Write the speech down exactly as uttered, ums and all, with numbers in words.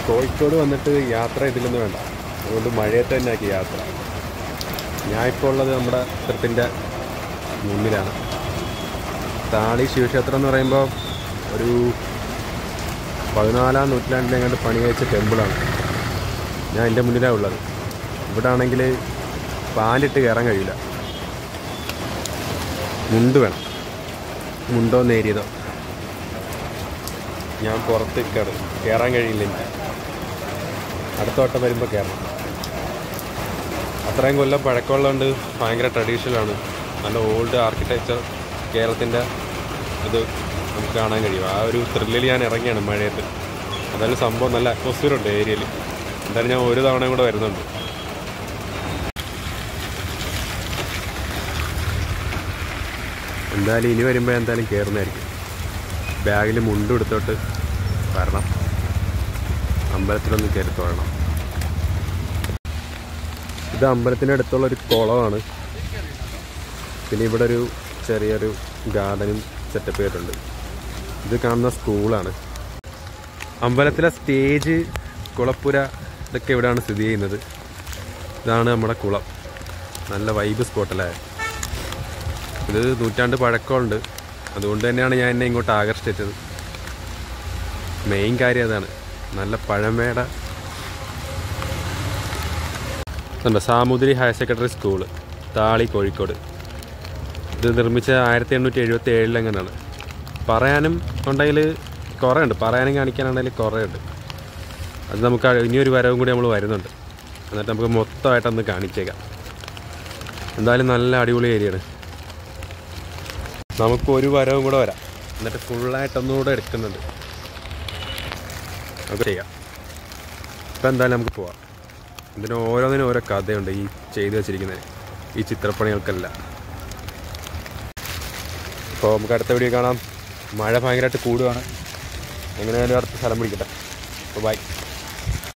കോഴിക്കോട് വന്നിട്ട് യാത്ര ഇതിലൊന്നും വേണ്ട, അതുകൊണ്ട് മഴയത്ത് തന്നെ ആക്കി യാത്ര. ഞാനിപ്പോൾ ഉള്ളത് നമ്മുടെ ക്ഷേത്രത്തിൻ്റെ മുന്നിലാണ്. താളി ശിവക്ഷേത്രം എന്ന് പറയുമ്പോൾ ഒരു പതിനാലാം നൂറ്റാണ്ടിലെങ്ങാണ്ട് പണി കഴിച്ച ടെമ്പിളാണ്. ഞാൻ എൻ്റെ മുന്നിലാണ് ഉള്ളത്. ഇവിടെ ആണെങ്കിൽ പാലിട്ട് കയറാൻ കഴിയില്ല, മുണ്ട് വേണം. മുണ്ടോ നേരിയതോ. ഞാൻ പുറത്ത് കയറും, കയറാൻ കഴിയില്ല എനിക്ക്. അടുത്ത വട്ടം വരുമ്പോൾ കയറണം. അത്രയും കൊല്ലം പഴക്കമുള്ളതുകൊണ്ട് ഭയങ്കര ട്രഡീഷണലാണ്. നല്ല ഓൾഡ് ആർക്കിടെക്ചർ കേരളത്തിൻ്റെ ഇത് നമുക്ക് കാണാൻ കഴിയും. ആ ഒരു ത്രില്ലിൽ ഞാൻ ഇറങ്ങിയാണ് മഴയത്ത്. അതായത് സംഭവം നല്ല അറ്റ്മോസ്ഫിയർ ഉണ്ട് ഏരിയയിൽ. എന്തായാലും ഞാൻ ഒരു തവണയും കൂടെ വരുന്നുണ്ട്. എന്തായാലും ഇനി വരുമ്പോൾ എന്തായാലും കയറുന്നതായിരിക്കും. ബാഗിൽ മുണ്ടും എടുത്തോട്ട് വരണം. അമ്പലത്തിലൊന്ന് കയറി തൊഴണം. ഇത് അമ്പലത്തിൻ്റെ അടുത്തുള്ളൊരു കുളമാണ്. പിന്നെ ഇവിടെ ഒരു ചെറിയൊരു ഗാർഡനും സെറ്റപ്പ് ചെയ്തിട്ടുണ്ട്. ഇത് കാണുന്ന സ്കൂളാണ്. അമ്പലത്തിലെ സ്റ്റേജ്, കുളപ്പുര ഇതൊക്കെ ഇവിടെയാണ് സ്ഥിതി ചെയ്യുന്നത്. ഇതാണ് നമ്മുടെ കുളം. നല്ല വൈബ് സ്പോട്ടല്ലേ. ഇത് നൂറ്റാണ്ട് പഴക്കമുണ്ട്. അതുകൊണ്ട് തന്നെയാണ് ഞാൻ എന്നെ ഇങ്ങോട്ട് ആകർഷിച്ചത്. മെയിൻ കാര്യം അതാണ്. നല്ല പഴമയുടെ ഉണ്ട്. സാമുഥിരി ഹയർ സെക്കൻഡറി സ്കൂള്, താളി, കോഴിക്കോട്. ഇത് നിർമ്മിച്ച ആയിരത്തി എണ്ണൂറ്റി എഴുപത്തി ഏഴിലെങ്ങനെയാണ്. പറയാനും ഉണ്ടെങ്കിൽ കുറേ ഉണ്ട്, പറയാനും കാണിക്കാനുണ്ടെങ്കിൽ കുറേ ഉണ്ട്. അത് നമുക്ക് ഇനിയൊരു വരവും കൂടി നമ്മൾ വരുന്നുണ്ട്. എന്നിട്ട് നമുക്ക് മൊത്തമായിട്ടൊന്ന് കാണിച്ചേക്കാം. എന്തായാലും നല്ല അടിപൊളി ഏരിയയാണ്. നമുക്ക് ഒരു വരവും കൂടെ വരാം, എന്നിട്ട് ഫുള്ളായിട്ടൊന്നുകൂടെ എടുക്കുന്നുണ്ട്. നമുക്ക് ചെയ്യാം. ഇപ്പം എന്തായാലും നമുക്ക് പോവാം. ഇതിന് ഓരോന്നിനും ഓരോ കഥയുണ്ട് ഈ ചെയ്തു വെച്ചിരിക്കുന്നതിന്, ഈ ചിത്രപ്പണികൾക്കെല്ലാം. അപ്പോൾ നമുക്ക് അടുത്ത വീഡിയോ കാണാം. മഴ ഭയങ്കരമായിട്ട് കൂടുകയാണ്. എങ്ങനെയായാലും അടുത്ത സ്ഥലം പിടിക്കട്ടെ. അപ്പോൾ ബൈ.